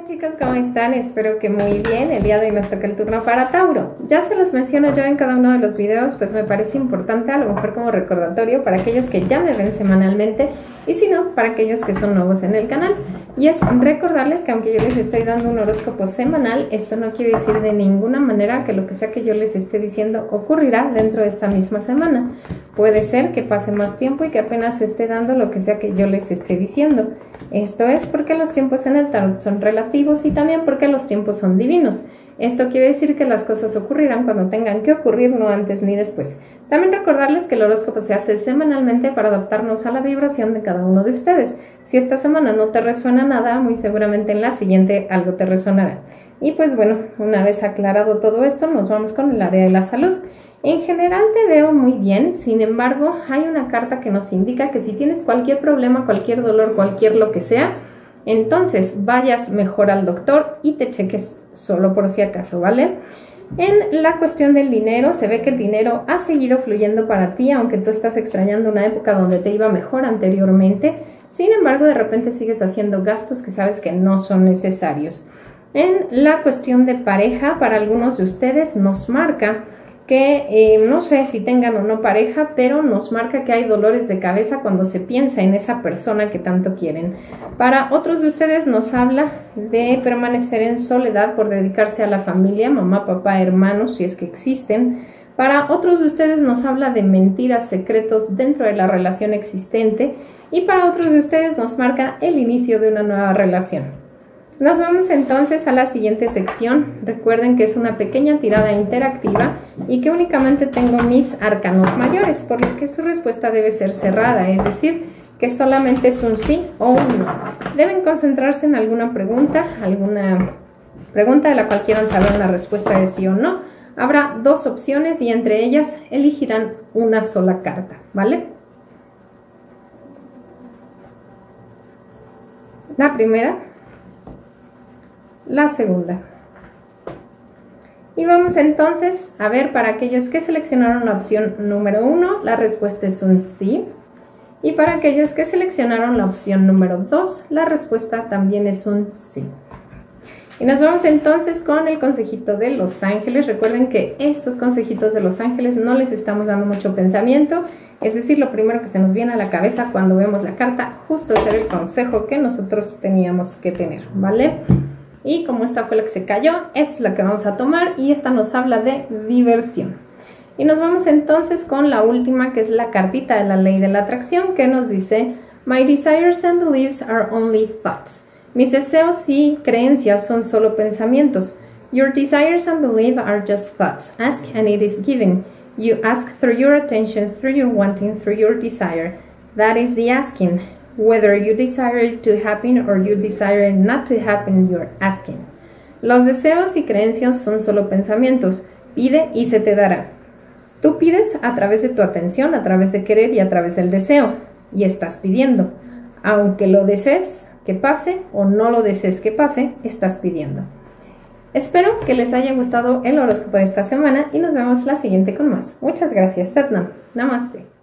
Chicos, ¿cómo están? Espero que muy bien. El día de hoy nos toca el turno para Tauro. Ya se los menciono yo en cada uno de los videos, pues me parece importante, a lo mejor como recordatorio para aquellos que ya me ven semanalmente y si no, para aquellos que son nuevos en el canal. Y es recordarles que aunque yo les estoy dando un horóscopo semanal, esto no quiere decir de ninguna manera que lo que sea que yo les esté diciendo ocurrirá dentro de esta misma semana. Puede ser que pase más tiempo y que apenas se esté dando lo que sea que yo les esté diciendo. Esto es porque los tiempos en el tarot son relativos y también porque los tiempos son divinos. Esto quiere decir que las cosas ocurrirán cuando tengan que ocurrir, no antes ni después. También recordarles que el horóscopo se hace semanalmente para adaptarnos a la vibración de cada uno de ustedes. Si esta semana no te resuena nada, muy seguramente en la siguiente algo te resonará. Y pues bueno, una vez aclarado todo esto, nos vamos con el área de la salud. En general te veo muy bien, sin embargo, hay una carta que nos indica que si tienes cualquier problema, cualquier dolor, cualquier lo que sea, entonces vayas mejor al doctor y te cheques solo por si acaso, ¿vale? En la cuestión del dinero, se ve que el dinero ha seguido fluyendo para ti, aunque tú estás extrañando una época donde te iba mejor anteriormente. Sin embargo, de repente sigues haciendo gastos que sabes que no son necesarios. En la cuestión de pareja, para algunos de ustedes nos marca que no sé si tengan o no pareja, pero nos marca que hay dolores de cabeza cuando se piensa en esa persona que tanto quieren. Para otros de ustedes nos habla de permanecer en soledad por dedicarse a la familia, mamá, papá, hermanos, si es que existen. Para otros de ustedes nos habla de mentiras, secretos dentro de la relación existente. Y para otros de ustedes nos marca el inicio de una nueva relación. Nos vamos entonces a la siguiente sección. Recuerden que es una pequeña tirada interactiva y que únicamente tengo mis arcanos mayores, por lo que su respuesta debe ser cerrada, es decir, que solamente es un sí o un no. Deben concentrarse en alguna pregunta de la cual quieran saber una respuesta de sí o no. Habrá dos opciones y entre ellas elegirán una sola carta, ¿vale? La primera, la segunda. Y vamos entonces a ver, para aquellos que seleccionaron la opción número 1, la respuesta es un sí. Y para aquellos que seleccionaron la opción número 2, la respuesta también es un sí. Y nos vamos entonces con el consejito de los ángeles. Recuerden que estos consejitos de los ángeles no les estamos dando mucho pensamiento. Es decir, lo primero que se nos viene a la cabeza cuando vemos la carta, justo es el consejo que nosotros teníamos que tener, ¿vale? Y como esta fue la que se cayó, esta es la que vamos a tomar y esta nos habla de diversión. Y nos vamos entonces con la última, que es la cartita de la ley de la atracción, que nos dice: My desires and beliefs are only thoughts. Mis deseos y creencias son solo pensamientos. Your desires and beliefs are just thoughts. Ask and it is given. You ask through your attention, through your wanting, through your desire. That is the asking. Whether you desire it to happen or you desire it not to happen, you're asking. Los deseos y creencias son solo pensamientos. Pide y se te dará. Tú pides a través de tu atención, a través de querer y a través del deseo. Y estás pidiendo. Aunque lo desees que pase o no lo desees que pase, estás pidiendo. Espero que les haya gustado el horóscopo de esta semana y nos vemos la siguiente con más. Muchas gracias, Satnam. Namaste.